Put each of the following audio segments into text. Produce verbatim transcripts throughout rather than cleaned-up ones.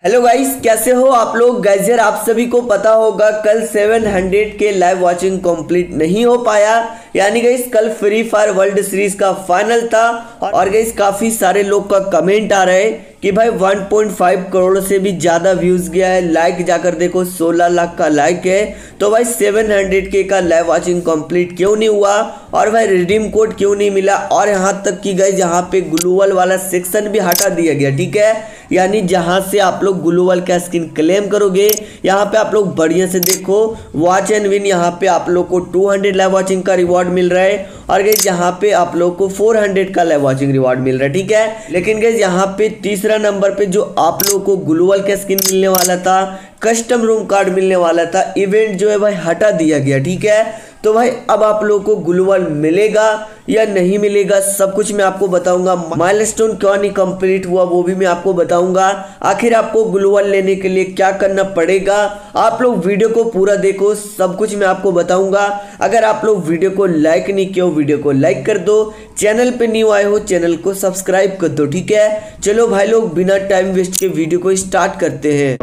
Hello guys, कैसे हो आप लोग। गाइस यार, आप सभी को पता होगा कल सात सौ के लाइव वाचिंग कंप्लीट नहीं हो पाया। यानी गाइस कल फ्री फायर वर्ल्ड सीरीज का फाइनल था और गाइस काफी सारे लोग का कमेंट आ रहा है कि भाई एक पॉइंट पाँच करोड़ से भी ज्यादा व्यूज गया है। लाइक जाकर देखो सोलह लाख का लाइक है। तो भाई सात सौ के का लाइव वाचिंग कंप्लीट क्यों नहीं हुआ और भाई रिडीम कोड क्यों नहीं मिला। और यहाँ तक कि गाइस यहाँ पे ग्लोबल वाला सेक्शन भी हटा दिया गया, ठीक है। यानी जहां से आप लोग ग्लोबल का स्किन क्लेम करोगे, यहाँ पे आप लोग बढ़िया से देखो वॉच एंड विन। यहाँ पे आप लोग को दो सौ लाइव वाचिंग का रिवॉर्ड मिल रहा है और गाइस यहाँ पे आप लोग को चार सौ का लाइव वाचिंग रिवॉर्ड मिल रहा है, ठीक है। लेकिन गाइस यहाँ पे तीसरा नंबर पे जो आप लोग को ग्लोबल का स्किन मिलने वाला था, कस्टम रूम कार्ड मिलने वाला था, इवेंट जो है भाई हटा दिया गया, ठीक है। तो भाई अब आप लोगों को ग्लोबल मिलेगा या नहीं मिलेगा, सब कुछ मैं आपको बताऊंगा। माइलस्टोन क्यों नहीं कंप्लीट हुआ वो भी मैं आपको बताऊंगा। आखिर आपको ग्लोबल लेने के लिए क्या करना पड़ेगा, आप लोग वीडियो को पूरा देखो, सब कुछ मैं आपको बताऊंगा। अगर आप लोग वीडियो को लाइक नहीं किया हो, वीडियो को लाइक कर दो। चैनल पे न्यू आए हो, चैनल को सब्सक्राइब कर दो, ठीक है। चलो भाई लोग बिना टाइम वेस्ट के वीडियो को स्टार्ट करते हैं।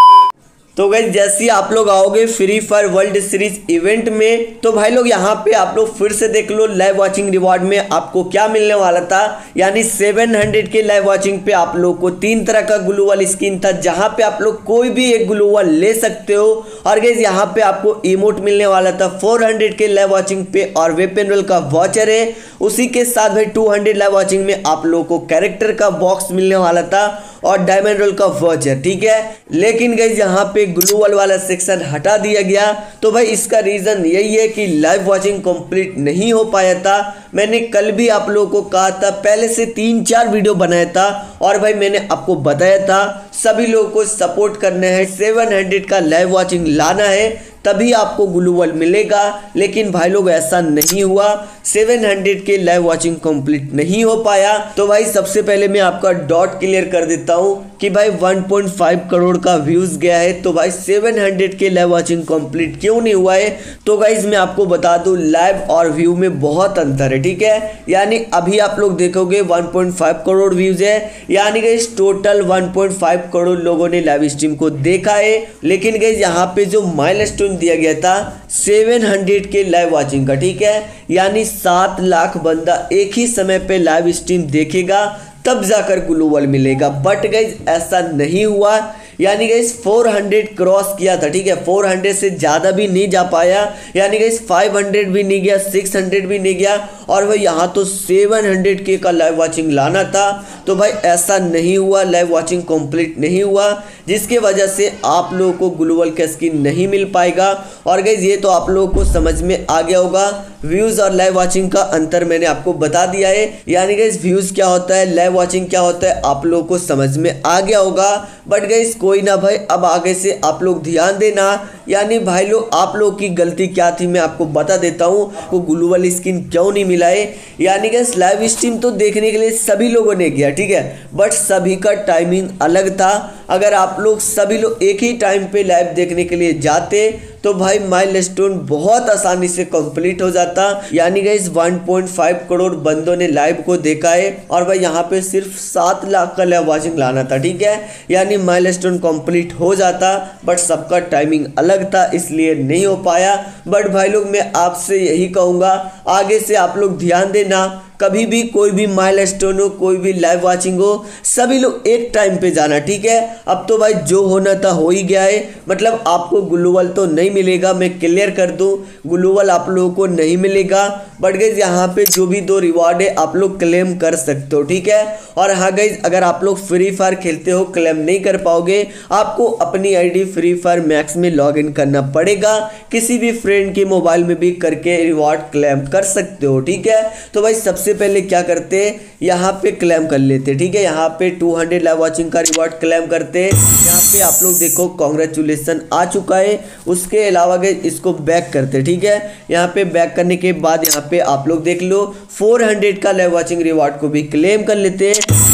तो गाइस जैसे ही आप लोग आओगे free fire world series event में, तो भाई लोग यहाँ पे आप लोग फिर से देख लो लाइव वाचिंग रिवॉर्ड में आपको क्या मिलने वाला था। यानी सात सौ के लाइव वाचिंग पे आप लोग को तीन तरह का ग्लोबल स्किन था, जहां पे आप लोग कोई भी एक ग्लोबल ले सकते हो। और गाइस यहाँ पे आपको इमोट मिलने वाला था चार सौ के लाइव वाचिंग पे और वेपन रोल का वॉचर है। उसी के साथ भाई दो सौ लाइव वाचिंग में आप लोग को कैरेक्टर का बॉक्स मिलने वाला था और डायमंड रोल का वॉचर, ठीक है। लेकिन गाइस यहाँ पे ग्लोबल वाला सेक्शन हटा दिया गया। तो भाई इसका रीजन यही है कि लाइव वाचिंग कंप्लीट नहीं हो पाया था। मैंने कल भी आप लोगों को कहा था, पहले से तीन चार वीडियो बनाया था और भाई मैंने आपको बताया था सभी लोगों को सपोर्ट करना है, सात सौ का लाइव वाचिंग लाना है तभी आपको ग्लोबल मिलेगा। लेकिन भाई लोग ऐसा नहीं हुआ, सात सौ के लाइव वाचिंग कंप्लीट नहीं हो पाया। तो भाई सबसे पहले मैं आपका डॉट क्लियर कर देता हूं कि भाई एक पॉइंट पाँच करोड़ का व्यूज गया है। तो भाई सात सौ के लाइव वाचिंग कंप्लीट क्यों नहीं हुआ है, तो गाइस मैं आपको बता दूं लाइव और व्यू में बहुत अंतर है, ठीक है। यानी अभी आप लोग देखोगे एक पॉइंट पाँच करोड़ व्यूज है, यानी गाइस टोटल एक पॉइंट पाँच करोड़ लोगों ने लाइव स्ट्रीम को देखा है। लेकिन गाइस यहाँ पे जो माइलस्टोन दिया गया था सात सौ के लाइव वाचिंग का, ठीक है। यानी सात लाख बंदा एक ही समय पे लाइव स्ट्रीम देखेगा तब जाकर ग्लोबल मिलेगा। बट गाइस ऐसा नहीं हुआ। यानी गाइस चार सौ क्रॉस किया था, ठीक है। चार सौ से ज़्यादा भी नहीं जा पाया। यानी गाइस पाँच सौ भी नहीं गया, छह सौ भी नहीं गया और भाई यहाँ तो सात सौ के का लाइव वाचिंग लाना था। तो भाई ऐसा नहीं हुआ, लाइव वाचिंग कंप्लीट नहीं हुआ, जिसके वजह से आप लोगों को ग्लोबल का स्किन नहीं मिल पाएगा। और गाइस ये तो आप लोगों को समझ में आ गया होगा, व्यूज़ और लाइव वाचिंग का अंतर मैंने आपको बता दिया है। यानी गाइस व्यूज़ क्या होता है, लाइव वाचिंग क्या होता है, आप लोगों को समझ में आ गया होगा। बट गाइस कोई ना भाई, अब आगे से आप लोग ध्यान देना। यानी भाई लोग आप लोग की गलती क्या थी मैं आपको बता देता हूँ, आपको ग्लोबल स्किन क्यों नहीं मिला है। यानी गाइस लाइव स्ट्रीम तो देखने के लिए सभी लोगों ने किया, ठीक है, बट सभी का टाइमिंग अलग था। अगर आप लोग सभी लोग एक ही टाइम पे लाइव देखने के लिए जाते तो भाई माइलस्टोन बहुत आसानी से कंप्लीट हो जाता। यानी गाइस एक पॉइंट पाँच करोड़ बंदों ने लाइव को देखा है और भाई यहाँ पे सिर्फ सात लाख का लाइव वाचिंग लाना था, ठीक है। यानी माइलस्टोन कंप्लीट हो जाता, बट सबका टाइमिंग अलग था इसलिए नहीं हो पाया। बट भाई लोग मैं आपसे यही कहूँगा, आगे से आप लोग ध्यान देना, कभी भी कोई भी माइलस्टोन हो, कोई भी लाइव वाचिंग हो, सभी लोग एक टाइम पे जाना, ठीक है। अब तो भाई जो होना था हो ही गया है। मतलब आपको ग्लोबल तो नहीं मिलेगा, मैं क्लियर कर दूं, ग्लोबल आप लोगों को नहीं मिलेगा। बट गाइस यहाँ पे जो भी दो रिवॉर्ड है आप लोग क्लेम कर सकते हो, ठीक है। और हाँ गाइस, अगर आप लोग फ्री फायर खेलते हो क्लेम नहीं कर पाओगे, आपको अपनी आईडी फ्री फायर मैक्स में लॉग इन करना पड़ेगा। किसी भी फ्रेंड के मोबाइल में भी करके रिवॉर्ड क्लेम कर सकते हो, ठीक है। तो भाई सबसे सबसे पहले क्या करते, यहाँ पे क्लेम कर लेते, ठीक है। यहाँ पे दो सौ लाइव वाचिंग का रिवॉर्ड क्लेम करते। यहाँ पे आप लोग देखो कॉन्ग्रेचुलेसन आ चुका है। उसके अलावा गए इसको बैक करते, ठीक है। यहाँ पे बैक करने के बाद यहाँ पे आप लोग देख लो चार सौ का लाइव वाचिंग रिवॉर्ड को भी क्लेम कर लेते हैं। तो भाई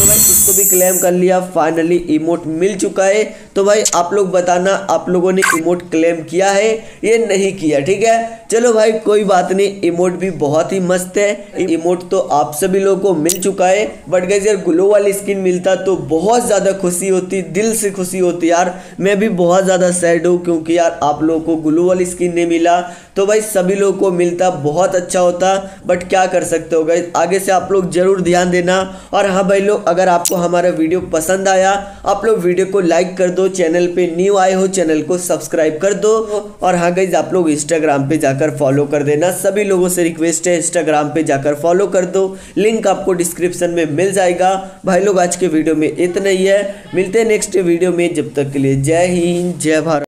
को भी क्लेम कर लिया, फाइनली इमोट मिल चुका है। तो भाई आप लोग बताना आप लोगों ने इमोट क्लेम किया है ये नहीं किया, ठीक है। चलो भाई कोई बात नहीं, इमोट भी बहुत ही मस्त है। इमोट तो आप सभी लोगों को मिल चुका है, बट गाइस यार ग्लो वाली स्किन मिलता तो बहुत ज़्यादा खुशी होती, दिल से खुशी होती यार। मैं भी बहुत ज़्यादा सैड हूँ क्योंकि यार आप लोगों को ग्लो वाली स्किन नहीं मिला, तो भाई सभी लोगों को मिलता बहुत अच्छा होता, बट क्या कर सकते हो गाइस, आगे से आप लोग जरूर ध्यान देना। और हाँ भाई लोग, अगर आपको हमारा वीडियो पसंद आया आप लोग वीडियो को लाइक कर दो, चैनल पे न्यू आए हो चैनल को सब्सक्राइब कर दो। और हाँ गाइस आप लोग इंस्टाग्राम पे जाकर फॉलो कर देना, सभी लोगों से रिक्वेस्ट है इंस्टाग्राम पे जाकर फॉलो कर दो, लिंक आपको डिस्क्रिप्शन में मिल जाएगा। भाई लोग आज के वीडियो में इतना ही है, मिलते हैं नेक्स्ट वीडियो में, जब तक के लिए जय हिंद जय भारत।